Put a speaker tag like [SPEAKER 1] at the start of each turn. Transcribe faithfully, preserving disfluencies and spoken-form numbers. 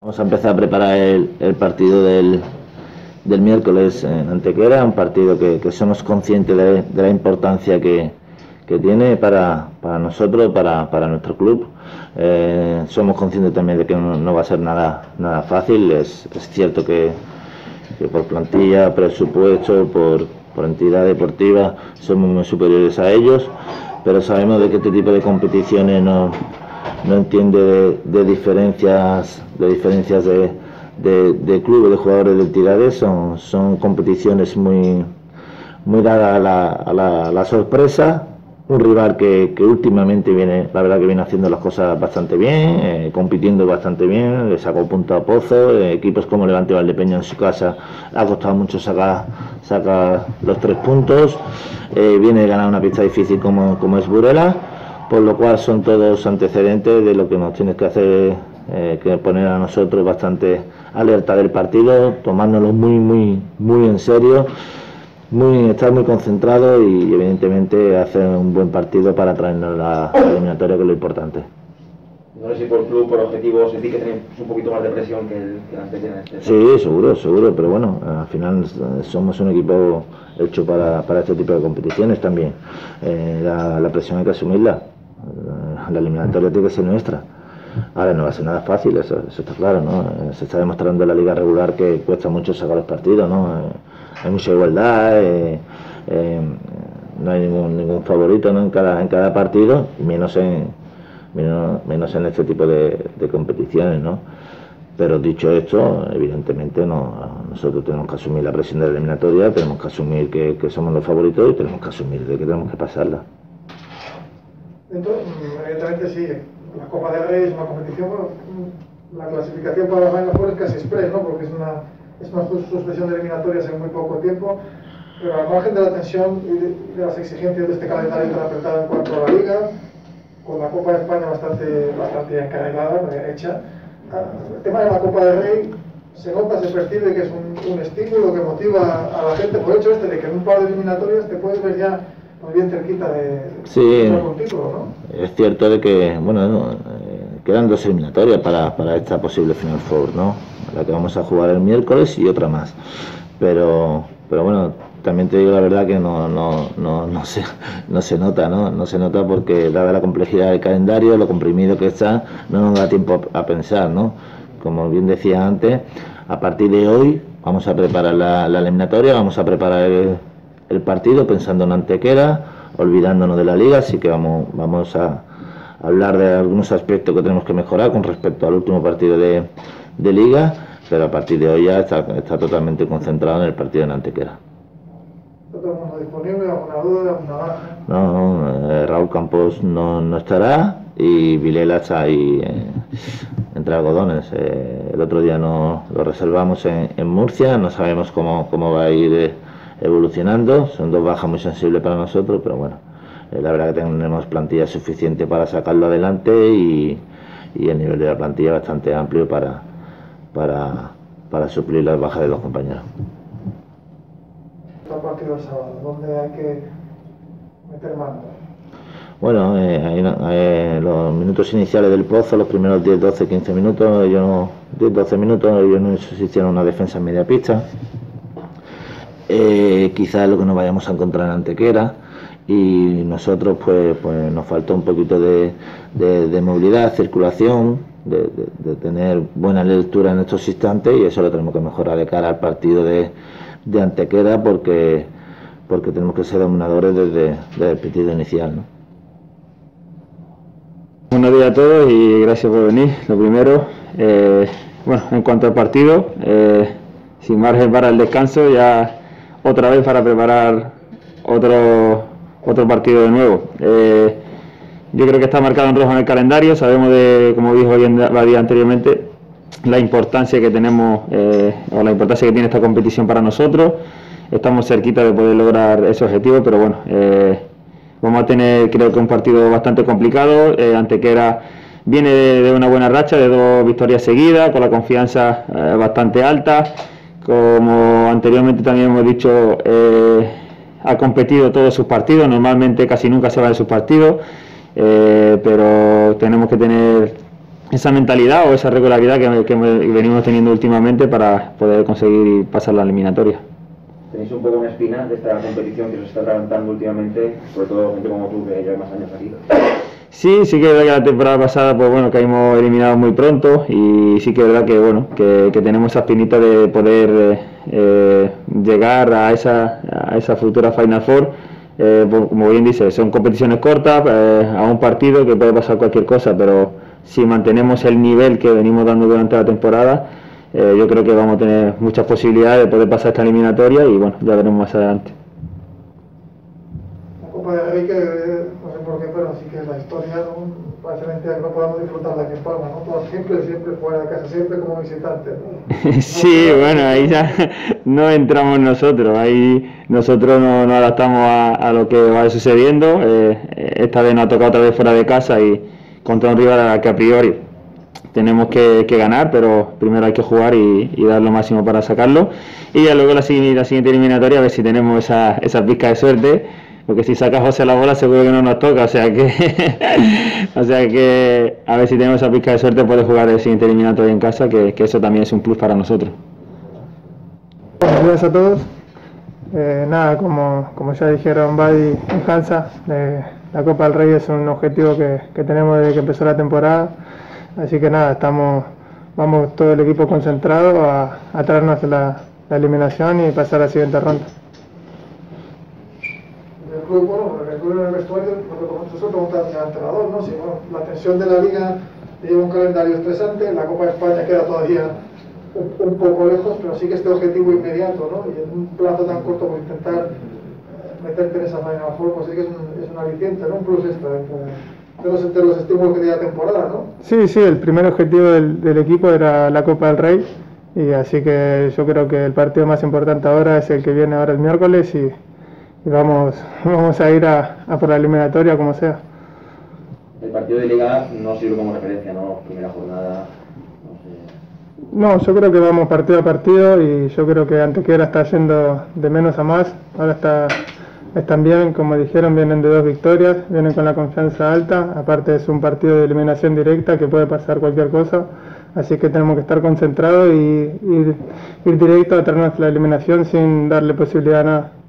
[SPEAKER 1] Vamos a empezar a preparar el, el partido del, del miércoles en Antequera, un partido que, que somos conscientes de, de la importancia que, que tiene para, para nosotros, para, para nuestro club. Eh, somos conscientes también de que no, no va a ser nada, nada fácil. Es, es cierto que, que por plantilla, presupuesto, por, por entidad deportiva somos muy superiores a ellos, pero sabemos de que este tipo de competiciones no... no entiende de, de diferencias de diferencias de, de, de clubes, de jugadores, de entidades. Son, son competiciones muy muy dadas a la, a la, a la sorpresa. Un rival que, que últimamente viene, la verdad que viene haciendo las cosas bastante bien, eh, compitiendo bastante bien, le sacó punto a Pozo. Eh, equipos como Levante Valdepeña en su casa ha costado mucho sacar, sacar los tres puntos. Eh, viene de ganar una pista difícil como, como es Burela, por lo cual son todos antecedentes de lo que nos tiene que hacer, eh, que poner a nosotros bastante alerta del partido, tomárnoslo muy muy muy en serio, muy estar muy concentrados y evidentemente hacer un buen partido para traernos la, la eliminatoria, que es lo importante.
[SPEAKER 2] No sé si por club, por objetivos, sentí que tenéis un poquito más de presión que el, que el anterior.
[SPEAKER 1] Sí, seguro, seguro, pero bueno, al final somos un equipo hecho para, para este tipo de competiciones también. Eh, la, la presión hay que asumirla. La eliminatoria tiene que ser nuestra. Ahora no va a ser nada fácil, eso, eso está claro, ¿no? Se está demostrando en la liga regular que cuesta mucho sacar los partidos, ¿no? Eh, hay mucha igualdad, eh, eh, no hay ningún, ningún favorito, ¿no? en cada en cada partido, menos en menos, menos en este tipo de, de competiciones, ¿no? Pero dicho esto, evidentemente no, nosotros tenemos que asumir la presión de la eliminatoria, tenemos que asumir que, que somos los favoritos y tenemos que asumir de que tenemos que pasarla.
[SPEAKER 3] Entonces, evidentemente sí, la Copa del Rey es una competición, bueno, la clasificación para la Final Four es casi express, ¿no? Porque es una, es una suspensión de eliminatorias en muy poco tiempo, pero al margen de la tensión y de, de las exigencias de este calendario tan apretado en cuanto a la Liga, con la Copa de España bastante, bastante encarrilada, hecha, el tema de la Copa del Rey se nota, se percibe que es un, un estímulo que motiva a la gente por el hecho este de que en un par de eliminatorias te puedes ver ya muy bien cerquita de,
[SPEAKER 1] sí,
[SPEAKER 3] de algún título, ¿no?
[SPEAKER 1] Es cierto de que, bueno, no, eh, quedan dos eliminatorias para, para esta posible Final Four, ¿no? La que vamos a jugar el miércoles y otra más. Pero, pero bueno, también te digo la verdad que no, no, no, no, se, no se nota, ¿no? No se nota porque, dada la complejidad del calendario, lo comprimido que está, no nos da tiempo a, a pensar, ¿no? Como bien decía antes, a partir de hoy vamos a preparar la, la eliminatoria, vamos a preparar el, el partido pensando en Antequera, olvidándonos de la liga, así que vamos, vamos a hablar de algunos aspectos que tenemos que mejorar con respecto al último partido de, de liga, pero a partir de hoy ya está, está totalmente concentrado en el partido en Antequera.
[SPEAKER 3] ¿Todo el mundo disponible? ¿Alguna duda? ¿Alguna baja?
[SPEAKER 1] No, no eh, Raúl Campos no, no estará y Vilela está ahí eh, entre algodones. Eh, el otro día no lo reservamos en, en Murcia, no sabemos cómo, cómo va a ir eh, evolucionando. Son dos bajas muy sensibles para nosotros, pero bueno, eh, la verdad que tenemos plantilla suficiente para sacarlo adelante y, y el nivel de la plantilla bastante amplio para, para, para suplir las bajas de los compañeros.
[SPEAKER 3] El partido del sábado, ¿dónde hay que meter mano?
[SPEAKER 1] Bueno, eh, ahí, eh, los minutos iniciales del Pozo, los primeros diez, doce, quince minutos, ellos no, diez, doce minutos, ellos nos hicieron una defensa en media pista. Eh, quizás lo que nos vayamos a encontrar en Antequera, y nosotros pues, pues nos faltó un poquito de, de, de movilidad, circulación, de, de, de tener buena lectura en estos instantes, y eso lo tenemos que mejorar de cara al partido de, de Antequera, porque, porque tenemos que ser dominadores desde, desde el partido inicial, ¿no?
[SPEAKER 4] Buenos días a todos y gracias por venir. Lo primero, eh, bueno, en cuanto al partido, eh, sin margen para el descanso, ya otra vez para preparar otro otro partido de nuevo. Eh, yo creo que está marcado en rojo en el calendario. Sabemos, de, como dijo bien Badía anteriormente, la importancia que tenemos eh, o la importancia que tiene esta competición para nosotros. Estamos cerquita de poder lograr ese objetivo, pero bueno, eh, vamos a tener, creo que un partido bastante complicado. Eh, Antequera viene de, de una buena racha, de dos victorias seguidas, con la confianza eh, bastante alta. Como anteriormente también hemos dicho, eh, ha competido todos sus partidos, normalmente casi nunca se va de sus partidos, eh, pero tenemos que tener esa mentalidad o esa regularidad que, que venimos teniendo últimamente para poder conseguir pasar la eliminatoria.
[SPEAKER 2] Tenéis un poco una espina de esta competición que os está atragantando últimamente, sobre todo gente como tú que lleva más años aquí.
[SPEAKER 4] Sí, sí que es verdad que la temporada pasada pues bueno, caímos eliminados muy pronto y sí que es verdad que bueno, que, que tenemos esa espinita de poder eh, eh, llegar a esa, a esa futura Final Four. Eh, como bien dice, son competiciones cortas, eh, a un partido que puede pasar cualquier cosa, pero si mantenemos el nivel que venimos dando durante la temporada, eh, yo creo que vamos a tener muchas posibilidades de poder pasar esta eliminatoria y bueno, ya veremos más adelante.
[SPEAKER 3] La Copa del Rey, que no sé por qué, pero sí que es la historia, ¿no? Parece mentira que no podamos disfrutarla aquí en Palma, ¿no? Todo siempre, siempre fuera de casa, siempre como visitante, ¿no?
[SPEAKER 4] Sí, bueno, ahí ya no entramos nosotros, ahí nosotros nos no adaptamos a, a lo que va sucediendo. Eh, esta vez nos ha tocado otra vez fuera de casa y contra un rival a que a priori tenemos que, que ganar, pero primero hay que jugar y, y dar lo máximo para sacarlo. Y ya luego la, la siguiente eliminatoria a ver si tenemos esa, esa pizca de suerte, porque si saca José la bola seguro que no nos toca, o sea que o sea que a ver si tenemos esa pizca de suerte puede jugar el siguiente eliminatoria en casa, que, que eso también es un plus para nosotros.
[SPEAKER 5] Buenos días a todos. Eh, nada, como, como ya dijeron Badi y Hansa, eh, la Copa del Rey es un objetivo que, que tenemos desde que empezó la temporada, así que nada, estamos, vamos todo el equipo concentrado a, a traernos la, la eliminación y pasar a la siguiente ronda.
[SPEAKER 3] El club, bueno, el club en el vestuario, nosotros preguntamos al entrenador, ¿no? Si bueno, la tensión de la liga lleva un calendario estresante, la Copa de España queda todavía un, un poco lejos, pero sí que este objetivo inmediato, ¿no? Y en un plazo tan corto por intentar meterte en esa Final Four, pues sí que es un, es un aliciente, ¿no? Un plus extra dentro de, de, los, de los estímulos que tiene la temporada, ¿no?
[SPEAKER 5] Sí, sí, el primer objetivo del, del equipo era la Copa del Rey, y así que yo creo que el partido más importante ahora es el que viene ahora el miércoles y, y vamos, vamos a ir a, a por la eliminatoria como sea.
[SPEAKER 2] El partido de Liga no sirve como referencia, ¿no? Primera jornada, no sé.
[SPEAKER 5] No, yo creo que vamos partido a partido y yo creo que Antequera está yendo de menos a más. Ahora está, están bien, como dijeron, vienen de dos victorias, vienen con la confianza alta. Aparte es un partido de eliminación directa que puede pasar cualquier cosa. Así que tenemos que estar concentrados y ir, ir directo a traernos la eliminación sin darle posibilidad a nada.